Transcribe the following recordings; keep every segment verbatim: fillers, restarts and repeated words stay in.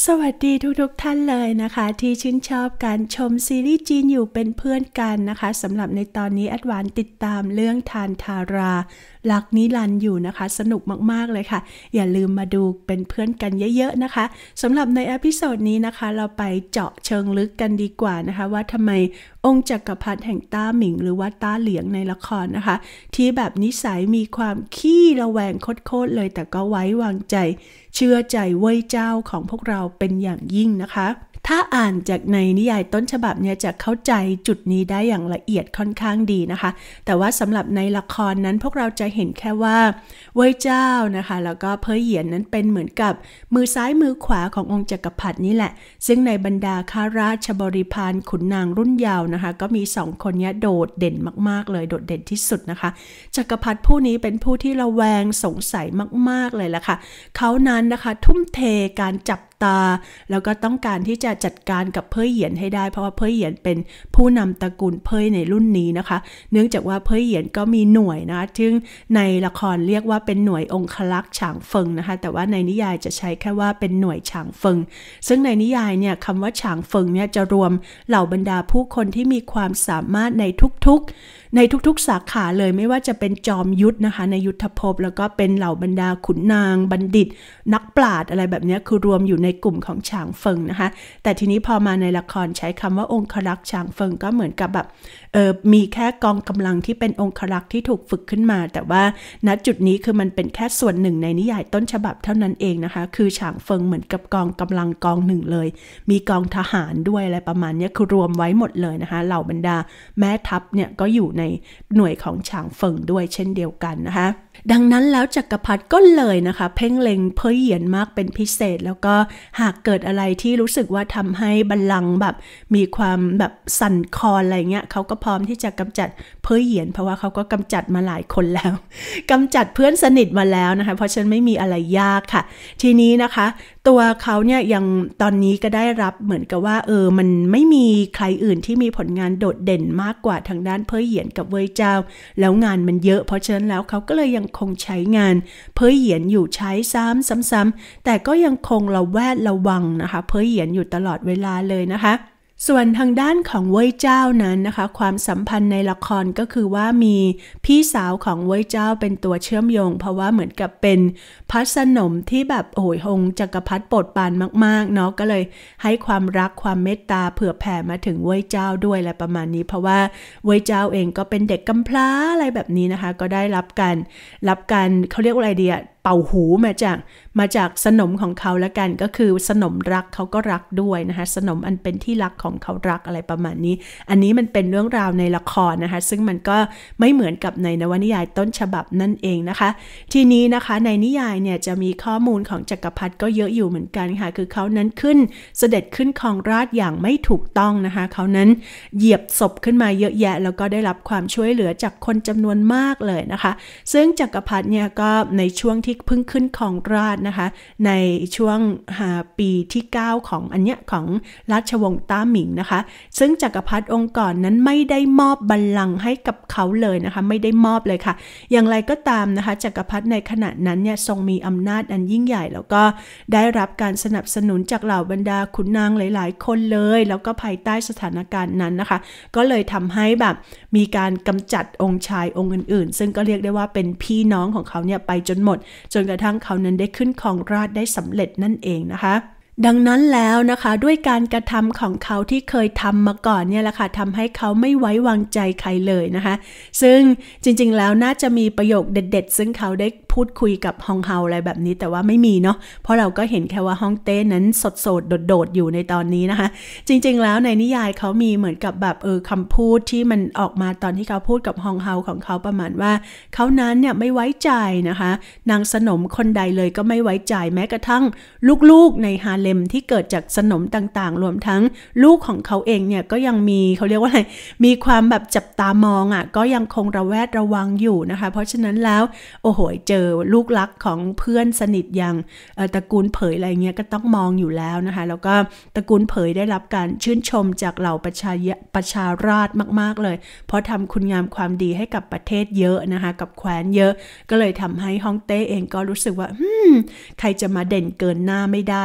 สวัสดีทุกๆท่านเลยนะคะที่ชื่นชอบการชมซีรีส์จีนอยู่เป็นเพื่อนกันนะคะสำหรับในตอนนี้แอดวานติดตามเรื่องทานทาราลักนิรันดร์อยู่นะคะสนุกมากๆเลยค่ะอย่าลืมมาดูเป็นเพื่อนกันเยอะๆนะคะสำหรับในเอพิโซดนี้นะคะเราไปเจาะเชิงลึกกันดีกว่านะคะว่าทำไมองค์จักรพรรดิแห่งต้าหมิงหรือว่าต้าเหลียงในละครนะคะที่แบบนิสัยมีความขี้ระแวงโคตรๆเลยแต่ก็ไว้วางใจเชื่อใจเว่ยเจ้าของพวกเราเป็นอย่างยิ่งนะคะถ้าอ่านจากในนิยายต้นฉบับเนี่ยจะเข้าใจจุดนี้ได้อย่างละเอียดค่อนข้างดีนะคะแต่ว่าสำหรับในละครนั้นพวกเราจะเห็นแค่ว่าเว่ยเจ้านะคะแล้วก็เพ่ยเหยียนนั้นเป็นเหมือนกับมือซ้ายมือขวาขององค์จักรพรรดินี่แหละซึ่งในบรรดาข้าราชบริพารขุนนางรุ่นเยาว์นะคะก็มีสองคนนี้โดดเด่นมากๆเลยโดดเด่นที่สุดนะคะจักรพรรดิผู้นี้เป็นผู้ที่ระแวงสงสัยมากๆเลยล่ะค่ะเขานั้นนะคะทุ่มเทการจับตาแล้วก็ต้องการที่จะจัดการกับเพ่ยเหยียนให้ได้เพราะว่าเพ่ยเหยียนเป็นผู้นำตระกูลเพ่ยในรุ่นนี้นะคะเนื่องจากว่าเพ่ยเหยียนก็มีหน่วยนะซึ่งในละครเรียกว่าเป็นหน่วยองครักษ์ฉางเฟิงนะคะแต่ว่าในนิยายจะใช้แค่ว่าเป็นหน่วยฉางเฟิงซึ่งในนิยายเนี่ยคำว่าฉางเฟิงเนี่ยจะรวมเหล่าบรรดาผู้คนที่มีความสามารถในทุกๆในทุกๆสาขาเลยไม่ว่าจะเป็นจอมยุทธนะคะในยุทธภพแล้วก็เป็นเหล่าบรรดาขุนนางบัณฑิตนักปราชญ์อะไรแบบนี้คือรวมอยู่ในกลุ่มของฉางเฟิงนะคะแต่ทีนี้พอมาในละครใช้คำว่าองครักษ์ฉางเฟิงก็เหมือนกับแบบเออมีแค่กองกำลังที่เป็นองครักษ์ที่ถูกฝึกขึ้นมาแต่ว่าณจุดนี้คือมันเป็นแค่ส่วนหนึ่งในนิยายต้นฉบับเท่านั้นเองนะคะคือฉางเฟิงเหมือนกับกองกำลังกองหนึ่งเลยมีกองทหารด้วยอะไรประมาณนี้คือรวมไว้หมดเลยนะคะเหล่าบรรดาแม่ทัพเนี่ยก็อยู่ในหน่วยของฉางเฟิงด้วยเช่นเดียวกันนะคะดังนั้นแล้วจักรพรรดิก็เลยนะคะเพ่งเล็งเพ่ยเหยียนมากเป็นพิเศษแล้วก็หากเกิดอะไรที่รู้สึกว่าทำให้บัลลังก์แบบมีความแบบสั่นคลอนอะไรเงี้ยเขาก็พร้อมที่จะกำจัดเพ่ยเหยียนเพราะว่าเขาก็กำจัดมาหลายคนแล้วกำจัดเพื่อนสนิทมาแล้วนะคะเพราะฉะนั้นไม่มีอะไรยากค่ะทีนี้นะคะตัวเขาเนี่ยยังตอนนี้ก็ได้รับเหมือนกับว่าเออมันไม่มีใครอื่นที่มีผลงานโดดเด่นมากกว่าทางด้านเพ่ยเหยียนกับเว่ยเจ้าแล้วงานมันเยอะเพราะฉะนั้นแล้วเขาก็เลยยังคงใช้งานเพ่ยเหยียนอยู่ใช้ซ้ำซ้ำๆแต่ก็ยังคงระแวดระวังนะคะเพ่ยเหยียนอยู่ตลอดเวลาเลยนะคะส่วนทางด้านของเว่ยเจ้านั้นนะคะความสัมพันธ์ในละครก็คือว่ามีพี่สาวของเว่ยเจ้าเป็นตัวเชื่อมโยงเพราะว่าเหมือนกับเป็นพระสนมที่แบบโอ้ยองค์จักรพรรดิโปรดปรานมากๆเนาะก็เลยให้ความรักความเมตตาเผื่อแผ่มาถึงเว่ยเจ้าด้วยอะไรประมาณนี้เพราะว่าเว่ยเจ้าเองก็เป็นเด็กกำพร้าอะไรแบบนี้นะคะก็ได้รับการรับการเขาเรียกว่าอะไรดีอะเป่าหูมาจากมาจากสนมของเขาแล้วกันก็คือสนมรักเขาก็รักด้วยนะคะสนมอันเป็นที่รักของเขารักอะไรประมาณนี้อันนี้มันเป็นเรื่องราวในละครนะคะซึ่งมันก็ไม่เหมือนกับในนวนิยายต้นฉบับนั่นเองนะคะทีนี้นะคะในนิยายเนี่ยจะมีข้อมูลของจักรพรรดิก็เยอะอยู่เหมือนกันค่ะคือเขานั้นขึ้นเสด็จขึ้นครองราชย์อย่างไม่ถูกต้องนะคะเขานั้นเหยียบศพขึ้นมาเยอะแยะแล้วก็ได้รับความช่วยเหลือจากคนจำนวนมากเลยนะคะซึ่งจักรพรรดิเนี่ยก็ในช่วงที่เพิ่งขึ้นครองราชย์นะคะในช่วงปีที่เก้าของอันเนี้ยของราชวงศ์ต้าหมิงนะคะซึ่งจักรพรรดิองค์ก่อนนั้นไม่ได้มอบบัลลังก์ให้กับเขาเลยนะคะไม่ได้มอบเลยค่ะอย่างไรก็ตามนะคะจักรพรรดิในขณะนั้นเนี่ยทรงมีอำนาจอันยิ่งใหญ่แล้วก็ได้รับการสนับสนุนจากเหล่าบรรดาขุนนางหลายๆคนเลยแล้วก็ภายใต้สถานการณ์นั้นนะคะก็เลยทำให้แบบมีการกำจัดองค์ชายองค์อื่นๆซึ่งก็เรียกได้ว่าเป็นพี่น้องของเขาเนี่ยไปจนหมดจนกระทั่งเขานั้นได้ขึ้นครองราชย์ได้สำเร็จนั่นเองนะคะดังนั้นแล้วนะคะด้วยการกระทำของเขาที่เคยทำมาก่อนเนี่ยแหละค่ะทำให้เขาไม่ไว้วางใจใครเลยนะคะซึ่งจริงๆแล้วน่าจะมีประโยคเด็ดๆซึ่งเขาได้พูดคุยกับฮองเฮาอะไรแบบนี้แต่ว่าไม่มีเนาะเพราะเราก็เห็นแค่ว่าฮ่องเต้นั้นสดๆโดดๆอยู่ในตอนนี้นะคะจริงๆแล้วในนิยายเขามีเหมือนกับแบบเออคำพูดที่มันออกมาตอนที่เขาพูดกับฮองเฮาของเขาประมาณว่าเขานั้นเนี่ยไม่ไว้ใจนะคะนางสนมคนใดเลยก็ไม่ไว้ใจแม้กระทั่งลูกๆในฮาเลมที่เกิดจากสนมต่างๆรวมทั้งลูกของเขาเองเนี่ยก็ยังมีเขาเรียกว่าอะไรมีความแบบจับตามองอ่ะก็ยังคงระแวดระวังอยู่นะคะเพราะฉะนั้นแล้วโอ้โหเจอลูกรักของเพื่อนสนิทอย่างตระกูลเผยอะไรเงี้ยก็ต้องมองอยู่แล้วนะคะแล้วก็ตระกูลเผยได้รับการชื่นชมจากเหล่าประชาประชาราษฎร์มากๆเลยเพราะทำคุณงามความดีให้กับประเทศเยอะนะคะกับแคว้นเยอะก็เลยทำให้ฮ่องเต้เองก็รู้สึกว่าใครจะมาเด่นเกินหน้าไม่ได้อะไรแบบ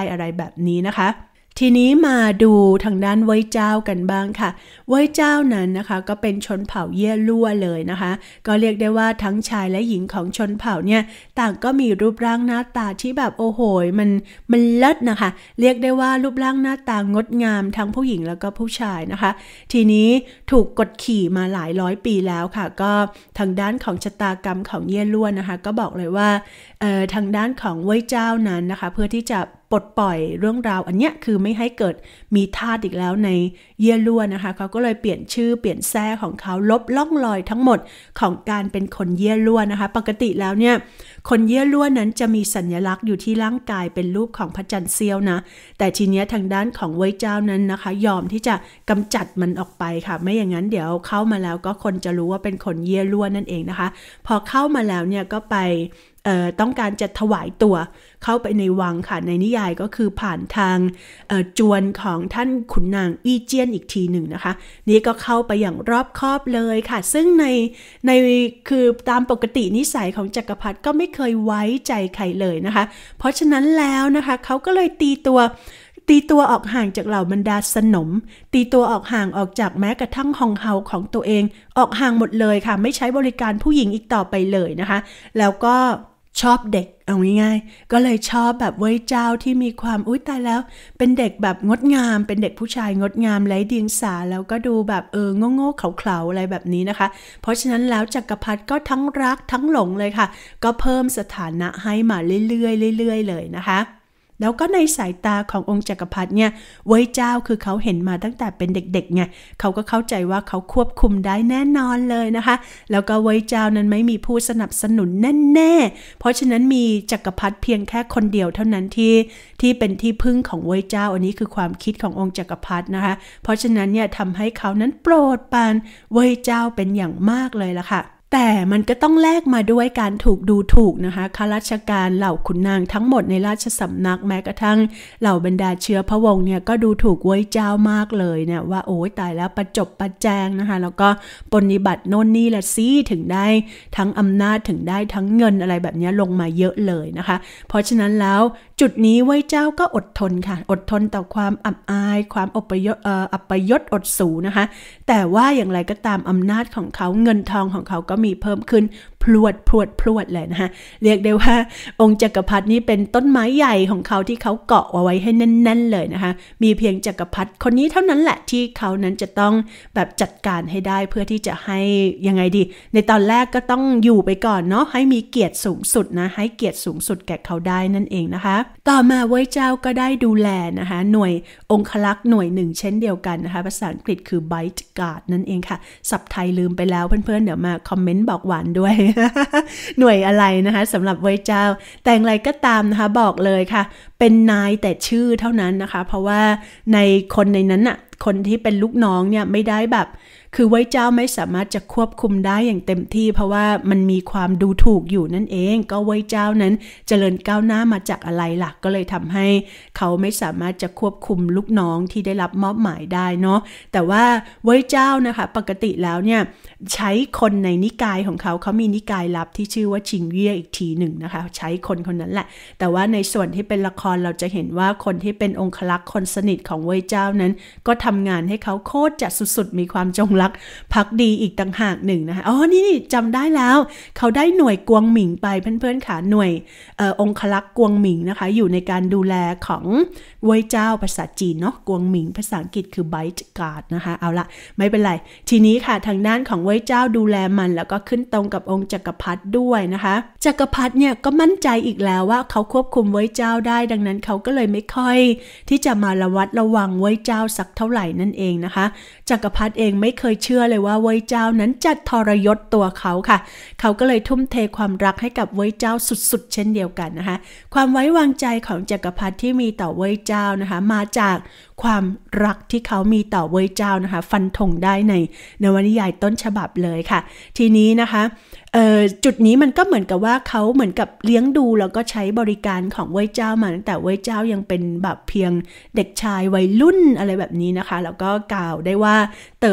แบบนี้นะคะทีนี้มาดูทางด้านเว่ยเจ้ากันบ้างค่ะเว่ยเจ้านั้นนะคะก็เป็นชนเผ่าเย่ลั่วเลยนะคะก็เรียกได้ว่าทั้งชายและหญิงของชนเผ่าเนี่ยต่างก็มีรูปร่างหน้าตาที่แบบโอ้โหมันมันเลิศนะคะเรียกได้ว่ารูปร่างหน้าตางดงามทั้งผู้หญิงแล้วก็ผู้ชายนะคะทีนี้ถูกกดขี่มาหลายร้อยปีแล้วค่ะก็ทางด้านของชะตากรรมของเย่ลั่วนะคะก็บอกเลยว่าเอ่อทางด้านของเว่ยเจ้านั้นนะคะเพื่อที่จะปลดปล่อยเรื่องราวอันเนี้ยคือไม่ให้เกิดมีทาสอีกแล้วในเย่ลั่วนะคะเขาก็เลยเปลี่ยนชื่อเปลี่ยนแท้ของเขาลบล่องรอยทั้งหมดของการเป็นคนเย่ลั่วนะคะปกติแล้วเนี่ยคนเย่ลั่วนั้นจะมีสัญลักษณ์อยู่ที่ร่างกายเป็นรูปของพระจันทร์เสี้ยวนะแต่ทีเนี้ยทางด้านของเว่ยเจ้านั้นนะคะยอมที่จะกำจัดมันออกไปค่ะไม่อย่างนั้นเดี๋ยวเข้ามาแล้วก็คนจะรู้ว่าเป็นคนเย่ลั่วนั่นเองนะคะพอเข้ามาแล้วเนี่ยก็ไปเอ่อต้องการจะถวายตัวเข้าไปในวังค่ะในนิยายก็คือผ่านทางเอ่อจวนของท่านขุนนางอี้เจี้ยนอีกทีหนึ่งนะคะนี่ก็เข้าไปอย่างรอบคอบเลยค่ะซึ่งในในคือตามปกตินิสัยของจักรพรรดิก็ไม่เคยไว้ใจใครเลยนะคะเพราะฉะนั้นแล้วนะคะเขาก็เลยตีตัวตีตัวออกห่างจากเหล่าบรรดาสนมตีตัวออกห่างออกจากแม้กระทั่งฮองเฮาของตัวเองออกห่างหมดเลยค่ะไม่ใช้บริการผู้หญิงอีกต่อไปเลยนะคะแล้วก็ชอบเด็กเอาง่ายๆก็เลยชอบแบบเว่ยเจ้าที่มีความอุ๊ยตายแล้วเป็นเด็กแบบงดงามเป็นเด็กผู้ชายงดงามไร้เดียงสาแล้วก็ดูแบบเออโง่ๆเขลาๆอะไรแบบนี้นะคะเพราะฉะนั้นแล้วจักรพรรดิก็ทั้งรักทั้งหลงเลยค่ะก็เพิ่มสถานะให้มาเรื่อยๆเรื่อยๆเลยนะคะแล้วก็ในสายตาขององค์จักรพรรดิเนี่ยเว่ยเจ้าคือเขาเห็นมาตั้งแต่เป็นเด็กๆไงเขาก็เข้าใจว่าเขาควบคุมได้แน่นอนเลยนะคะแล้วก็เว่ยเจ้านั้นไม่มีผู้สนับสนุนแน่ๆเพราะฉะนั้นมีจักรพรรดิเพียงแค่คนเดียวเท่านั้นที่ที่เป็นที่พึ่งของเว่ยเจ้าอันนี้คือความคิดขององค์จักรพรรดินะคะเพราะฉะนั้นเนี่ยทำให้เขานั้นโปรดปรานเว่ยเจ้าเป็นอย่างมากเลยล่ะค่ะแต่มันก็ต้องแลกมาด้วยการถูกดูถูกนะคะข้าราชการเหล่าขุนนางทั้งหมดในราชสำนักแม้กระทั่งเหล่าบรรดาเชื้อพระวงศ์เนี่ยก็ดูถูกเว่ยเจ้ามากเลยเนี่ยว่าโอ้ยตายแล้วประจบประแจงนะคะแล้วก็ปฏิบัติโน่นนี่ละซี่ถึงได้ทั้งอำนาจถึงได้ทั้งเงินอะไรแบบนี้ลงมาเยอะเลยนะคะเพราะฉะนั้นแล้วจุดนี้เว่ยเจ้าก็อดทนค่ะอดทนต่อความอับอายความอัปยศเอ่ออัปยศอดสูนะคะแต่ว่าอย่างไรก็ตามอำนาจของเขาเงินทองของเขาก็มีเพิ่มขึ้นพรวดพรวดพรวดเลยนะคะเรียกได้ว่าองค์จักรพรรดินี่เป็นต้นไม้ใหญ่ของเขาที่เขาเกาะเอาไว้ให้แน่นๆเลยนะคะมีเพียงจักรพรรดิคนนี้เท่านั้นแหละที่เขานั้นจะต้องแบบจัดการให้ได้เพื่อที่จะให้ยังไงดีในตอนแรกก็ต้องอยู่ไปก่อนเนาะให้มีเกียรติสูงสุดนะให้เกียรติสูงสุดแก่เขาได้นั่นเองนะคะต่อมาเว่ยเจ้าก็ได้ดูแลนะคะหน่วยองครักษ์หน่วยหนึ่งเช่นเดียวกันนะคะภาษาอังกฤษคือ Bite Guard นั่นเองค่ะศัพท์ไทยลืมไปแล้วเพื่อนๆเดี๋ยวมาคอมเมนต์บอกหวานด้วย หน่วยอะไรนะคะสำหรับเว่ยเจ้าแต่อย่างไรก็ตามนะคะบอกเลยค่ะเป็นนายแต่ชื่อเท่านั้นนะคะเพราะว่าในคนในนั้นน่ะคนที่เป็นลูกน้องเนี่ยไม่ได้แบบคือเว่ยเจ้าไม่สามารถจะควบคุมได้อย่างเต็มที่เพราะว่ามันมีความดูถูกอยู่นั่นเองก็เว่ยเจ้านั้นเจริญก้าวหน้ามาจากอะไรล่ะก็เลยทำให้เขาไม่สามารถจะควบคุมลูกน้องที่ได้รับมอบหมายได้เนาะแต่ว่าเว่ยเจ้านะคะปกติแล้วเนี่ยใช้คนในนิกายของเขาเขามีนิกายลับที่ชื่อว่าชิงเย่อีกทีหนึ่งนะคะใช้คนคนนั้นแหละแต่ว่าในส่วนที่เป็นละครเราจะเห็นว่าคนที่เป็นองครักษ์คนสนิทของเว่ยเจ้านั้นก็ทำงานให้เขาโคตรจะสุดๆมีความจงรักภักดีอีกต่างหากหนึ่งนะคะอ๋อนี่จำได้แล้วเขาได้หน่วยกวงหมิงไปเพื่อนๆค่ะหน่วยเอ่อองครักษ์กวงหมิงนะคะอยู่ในการดูแลของเว่ยเจ้าภาษาจีนเนาะกวงหมิงภาษาอังกฤษคือ Bite Guard นะคะเอาละไม่เป็นไรทีนี้ค่ะทางด้านของเว่ยเจ้าดูแลมันแล้วก็ขึ้นตรงกับองค์จักรพรรดิด้วยนะคะจักรพรรดิเนี่ยก็มั่นใจอีกแล้วว่าเขาควบคุมเว่ยเจ้าได้ดังนั้นเขาก็เลยไม่ค่อยที่จะมาระวัดระวังเว่ยเจ้าสักเท่าไหร่นั่นเองนะคะจักรพรรดิเองไม่เคยเชื่อเลยว่าเว่ยเจ้านั้นจะทรยศตัวเขาค่ะเขาก็เลยทุ่มเทความรักให้กับเว่ยเจ้าสุดๆเช่นเดียวกันนะคะความไว้วางใจของจักรพรรดิที่มีต่อเว่ยเจ้านะคะมาจากความรักที่เขามีต่อเว่ยเจ้านะคะฟันธงได้ในนวนิยายต้นฉบับเลยค่ะทีนี้นะคะจุดนี้มันก็เหมือนกับว่าเขาเหมือนกับเลี้ยงดูแล้วก็ใช้บริการของเว่ยเจ้ามาตั้งแต่เว่ยเจ้ายังเป็นแบบเพียงเด็กชายวัยรุ่นอะไรแบบนี้นะคะแล้วก็กล่าวได้ว่าเติบโต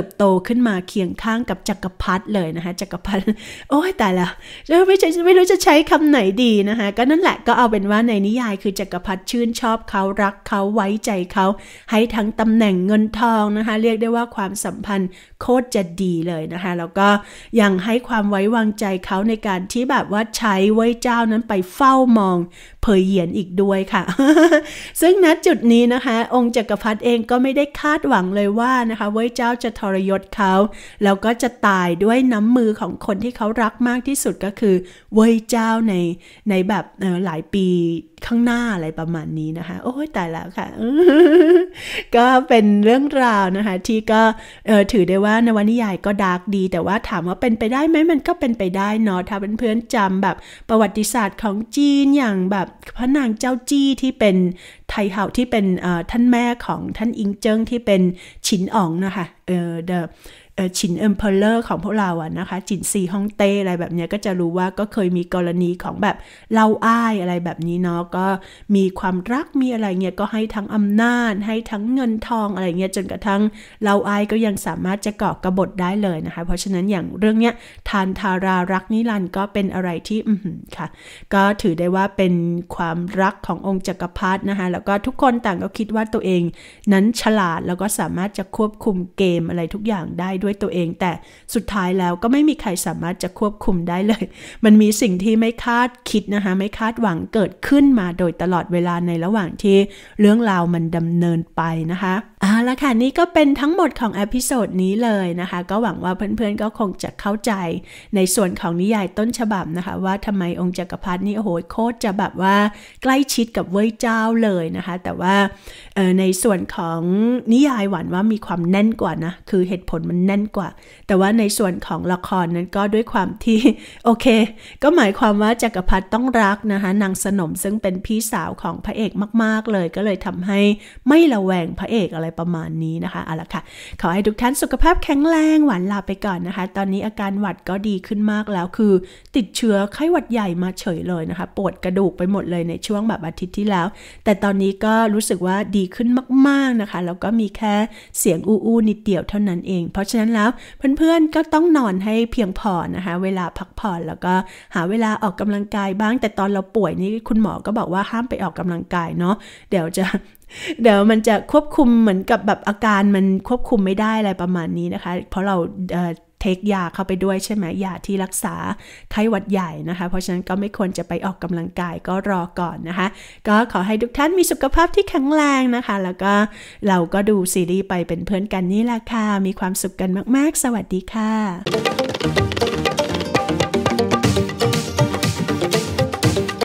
ขึ้นมาเคียงข้างกับจักรพรรดิเลยนะคะจักรพรรดิโอ้ยตายแล้วไม่ใช่ไม่รู้จะใช้คำไหนดีนะคะก็นั่นแหละก็เอาเป็นว่าในนิยายคือจักรพรรดิชื่นชอบเขารักเขาไว้ใจเขาให้ทั้งตำแหน่งเงินทองนะคะเรียกได้ว่าความสัมพันธ์โคตรจะดีเลยนะคะแล้วก็ยังให้ความไว้วางใจเขาในการที่แบบว่าใช้เว่ยเจ้านั้นไปเฝ้ามองเผยเหยียนอีกด้วยค่ะ ซึ่งณจุดนี้นะคะองค์จักรพรรดิเองก็ไม่ได้คาดหวังเลยว่านะคะเว่ยเจ้าจะทรยศเขาแล้วก็จะตายด้วยน้ำมือของคนที่เขารักมากที่สุดก็คือเว่ยเจ้าในในแบบหลายปีข้างหน้าอะไรประมาณนี้นะคะโอ้ยตายแล้วค่ะ ก็เป็นเรื่องราวนะคะที่ก็ถือได้ว่านวนิยายก็ดาร์กดีแต่ว่าถามว่าเป็นไปได้ไหมมันก็เป็นไปได้เนาะถ้าเพื่อนๆจำแบบประวัติศาสตร์ของจีนอย่างแบบพระนางเจ้าจี้ที่เป็นไทเฮาที่เป็นท่านแม่ของท่านอิงเจิ้งที่เป็นฉินอ๋องนะคะเออ theฉินเอ็มเพอเรอร์ของพวกเราอะนะคะจินซีฮ่องเต้อะไรแบบนี้ก็จะรู้ว่าก็เคยมีกรณีของแบบเล่าอ้ายอะไรแบบนี้เนาะก็มีความรักมีอะไรเงี้ยก็ให้ทั้งอำนาจให้ทั้งเงินทองอะไรเงี้ยจนกระทั่งเล่าอ้ายก็ยังสามารถจะก่อกบฏได้เลยนะคะเพราะฉะนั้นอย่างเรื่องเนี้ยทานทารารักนิรันดร์ก็เป็นอะไรที่อืมค่ะก็ถือได้ว่าเป็นความรักขององค์จักรพรรดินะคะแล้วก็ทุกคนต่างก็คิดว่าตัวเองนั้นฉลาดแล้วก็สามารถจะควบคุมเกมอะไรทุกอย่างได้ด้วยตัวเองแต่สุดท้ายแล้วก็ไม่มีใครสามารถจะควบคุมได้เลยมันมีสิ่งที่ไม่คาดคิดนะคะไม่คาดหวังเกิดขึ้นมาโดยตลอดเวลาในระหว่างที่เรื่องราวมันดำเนินไปนะคะเอาละค่ะนี่ก็เป็นทั้งหมดของเอพิโซดนี้เลยนะคะก็หวังว่าเพื่อนๆก็คงจะเข้าใจในส่วนของนิยายต้นฉบับนะคะว่าทำไมองค์จักรพรรดินี่โอ้โหโคตรจะแบบว่าใกล้ชิดกับเว่ยเจ้าเลยนะคะแต่ว่าในส่วนของนิยายหวานว่ามีความแน่นกว่านะคือเหตุผลมันแน่นกว่าแต่ว่าในส่วนของละครนั้นก็ด้วยความที่โอเคก็หมายความว่าจักรพรรดิต้องรักนะคะนางสนมซึ่งเป็นพี่สาวของพระเอกมากๆเลยก็เลยทำให้ไม่ระแวงพระเอกอะไรประมาณนี้นะคะเอาละค่ะขอให้ทุกท่านสุขภาพแข็งแรงหวานลาไปก่อนนะคะตอนนี้อาการหวัดก็ดีขึ้นมากแล้วคือติดเชื้อไข้หวัดใหญ่มาเฉยเลยนะคะปวดกระดูกไปหมดเลยในช่วงแบบอาทิตย์ที่แล้วแต่ตอนนี้ก็รู้สึกว่าดีขึ้นมากๆนะคะแล้วก็มีแค่เสียงอู้ๆนิดเดียวเท่านั้นเองเพราะฉะนั้นแล้วเพื่อนๆก็ต้องนอนให้เพียงพอนะคะเวลาพักผ่อนแล้วก็หาเวลาออกกำลังกายบ้างแต่ตอนเราป่วยนี่คุณหมอก็บอกว่าห้ามไปออกกำลังกายเนาะเดี๋ยวจะเดี๋ยวมันจะควบคุมเหมือนกับแบบอาการมันควบคุมไม่ได้อะไรประมาณนี้นะคะเพราะเราเอ่อเทคยาเข้าไปด้วยใช่ไหมยาที่รักษาไข้หวัดใหญ่นะคะเพราะฉะนั้นก็ไม่ควรจะไปออกกำลังกายก็รอก่อนนะคะก็ขอให้ทุกท่านมีสุขภาพที่แข็งแรงนะคะแล้วก็เราก็ดูซีรีส์ไปเป็นเพื่อนกันนี่แหละค่ะมีความสุขกันมากๆสวัสดีค่ะ